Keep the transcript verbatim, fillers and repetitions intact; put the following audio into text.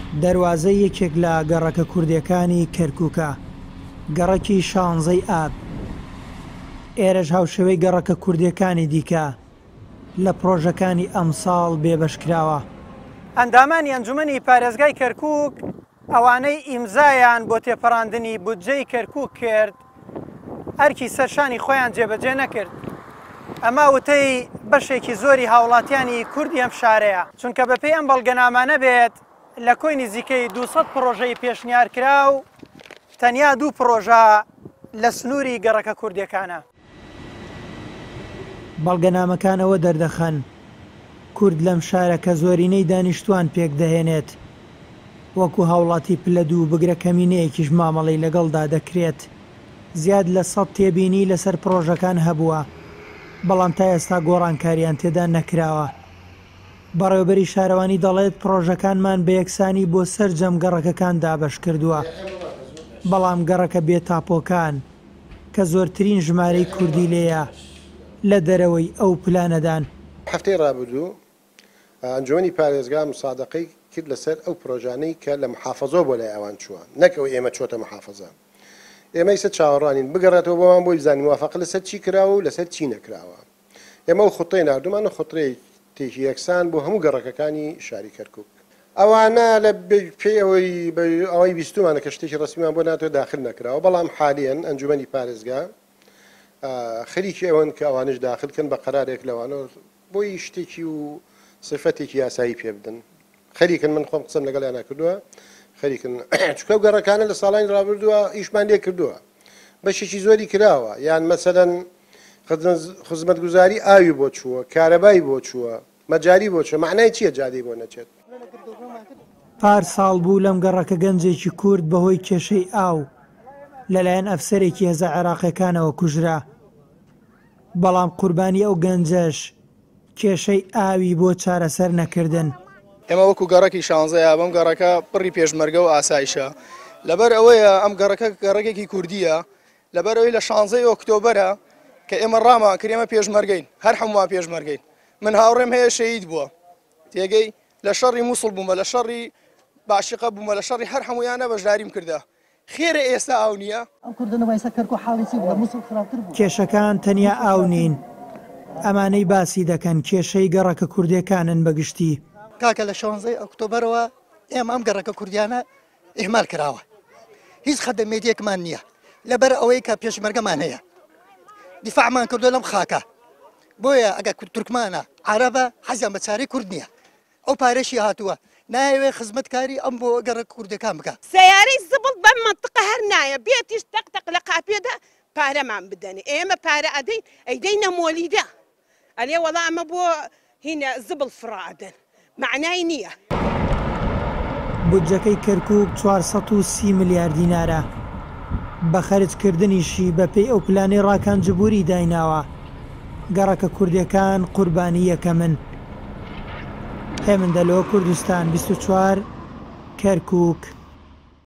دەواازە یەکێک لە گەڕەکە کوردیەکانی کەرکووکە، گەڕەکی شانزەی ئاب. ئێرەش هاوشێوەی گەڕەکە کوردیەکانی دیکە لە پرۆژەکانی ئەمساڵ بێبەشکراوە. ئەندامانی ئەنجومەنی پارێزگای کەرکووک ئەوانەی ئیمزایان بۆ تێپەڕاندنی بودجەی کەرکووک کرد ئەرکی سەرشانی خۆیان جێبەجێ نەکرد. ئەمە وتەی بەشێکی زۆری هاوڵاتیانی کوردی ئەم شارەیە، چونکە بەپێی ئەم بەڵگەنامانە بێت لە کۆی نزیکەی دووسەد پرۆژەی پێشنیارکرا و تەنیا دوو پرۆژە لە سنووری گەڕەکە کوردیەکانە. بەڵگەنامەکانەوە دەردەخەن کورد لەم شارە کە زۆرینەی دانیشتوان پێک دەهێنێت وەکو هاوڵاتی پلە دوو بگرە کەمینەیەکیش مامەڵەی لەگەڵدا دەکرێت. زیاد لە سەد تێبینی لەسەر پرۆژەکان هەبووە، بەڵام تا ئێستا گۆڕانکاریان تێدا نەکراوە. بەڕێوەبەری شارەوانی دەڵێت پرۆژەکانمان بە یەکسانی بۆ سەر جەم گەڕەکەکان دابەش کردووە، بەڵام گەڕەکە بێتاپۆکان کە زۆرترین ژمارەی کوردی لێیە لە دەرەوەی ئەو پلانەدان. هەفتەی ڕابردوو ئەنجومەنی پارێزگا مسادقەی کرد لەسەر ئەو پرۆژانەی کە لە محافەزۆ بۆ لای ئەوان چووە، نەکەوە ئێمە چۆتە محافەزە. ئێمە ئیسە چاوەڕانین بگەڕێتەوە بۆمان بۆی بزانین موافقە لەسەر چی کراوە و لەسەر چی نەکراوە. ئێمە و خوتەی نردومانە خوتڕی تێکی یەکسان بۆ هەموو گەڕەکەکانی شاری کەرکووک. ئەوانە لە پێی ئەوەی ئەوەی بیستمانە کە شتێکی ڕستمیان بۆ ناتوە داخل نەکراوە، بەڵام حالیەن ئەنجومەنی پارێزگا خەریکی ئەوەن کە ئەوانش داخلکەن بە قەرارێک لەوانە بۆی شتێکی و صفتێکی یاسایی پێ بدەن. خەریکن، من خۆم قسەم لەگەڵیان نەکردووە، خەریکن چکە و گەڕەکانە لە ساڵانی ڕابردووە ئیشمان لێ کردووە، بەشێکی زۆری کراوە، یان مەسەلەن خزمەتگوزاری ئاوی بۆ چووە، کارەبایی بۆ چووە، مەجاری بۆ چووە. معنای چییە جادەی بۆ نەچێت؟ پار ساڵ بوو لەم گەڕەکە گەنجێکی کورد بەهۆی کێشەی ئاو لەلایەن ئەفسەرێکی هێزە عێراقیەکانەوە کوژرا، بەڵام قوربانی ئەو گەنجەش کێشەی ئاوی بۆ چارەسەر نەکردن. ئێمە وەکو گەڕەکی شانزەیە بەم گەڕەکە پڕی پێشمەرگە و ئاسایشە، لەبەر ئەوەیە ئەم گەڕەکە گەڕێکێکی کوردیە، لەبەر ئەوەی لە شانزەی ئۆکتۆبەرە کە ئێمە ڕامان کرد ئێمە پێشمەرگەین، هەر هەمووان پێشمەرگەین. من هاوڕێم هەیە شەهید بووە، تێگەی لە شەڕی مووسڵ بوومە، لە شەڕی باشقە بوومە، لە شەڕی هەر هەمویانە بەشداریم کردە. خێرە ئێستا ئاو نییە؟ کێشەکان تەنیا ئاو نین، ئەمانەی باسی دەکەن کێشەی گەڕەکە کوردیەکانن بەگشتی. کاکە لە شانزەی ئۆکتۆبەرەوە ئێمە ئەم گەڕەکە کوردیانە ئیهمال کراوە، هیچ خەدەمێتیەکمان نییە، لەبەر ئەوەی کە پێشمەرگەمان هەیە دیفاعمان کردو لەم خاکە. بۆیە ئەگە تورکمانە عەرەبە حەزیان بە چارەی کورد نییە، ئەو پارێشی هاتووە نایەوێ خزمەتکاری ئەم بۆ گەڕە کوردەکان بکە. سەیارەی زبڵ بەم منتقە هەر نایە بێتیش تەقتەق لە قاپێدا پارەمان بدەنێ، ئێمە پارە ئەدەین ئەیدەینە مۆلیدا، ئەلێ وەڵا ئەمە بۆ هینە زبڵ فڕادن، معنای نییە. بودجەکەی کەرکووک چوارسەد و سی ملیار دینارە، بە خەرجکردنیشی بەپێی ئەو پلانەی ڕاکانجبووری دایناوە. گەڕەکە کوردیەکان قوربانی یەکەمن. هێمن دەلۆ، کوردستان بیست و چوار، کەرکووک.